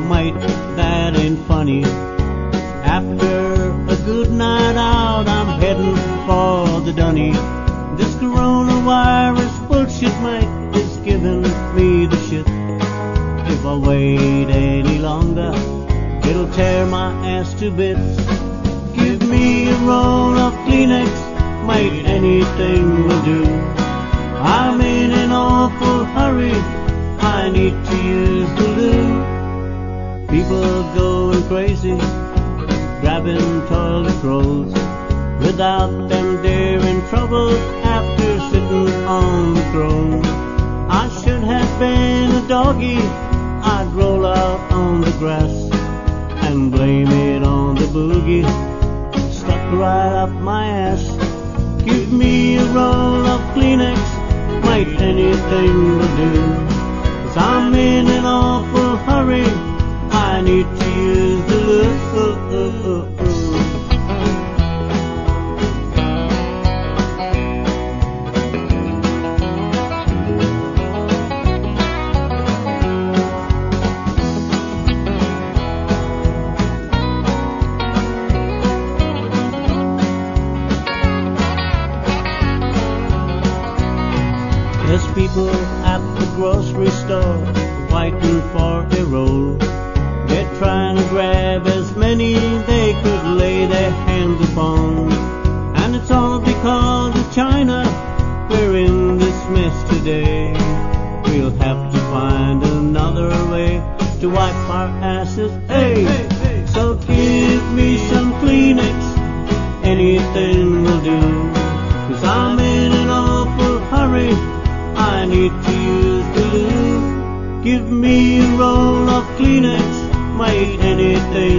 Mate, that ain't funny. After a good night out, I'm heading for the dunny. This coronavirus bullshit, mate, is giving me the shit. If I wait any longer, it'll tear my ass to bits. Give me a roll of Kleenex, mate, anything will do. I'm in an awful hurry, I need to use the loo. People going crazy, grabbing toilet rolls. Without them they're in trouble after sitting on the throne. I should have been a doggy, I'd roll out on the grass and blame it on the boogie stuck right up my ass. Give me a roll of Kleenex, mate, anything will do. 'Cause I'm in an awful hurry, I need to use the loo. There's people at the grocery store waiting for a roll. They're trying to grab as many they could lay their hands upon. And it's all because of China, we're in this mess today. We'll have to find another way to wipe our asses, hey! So give me some Kleenex, anything will do. 'Cause I'm in an awful hurry, I need to use the loo. Give me a roll of Kleenex, mate, anything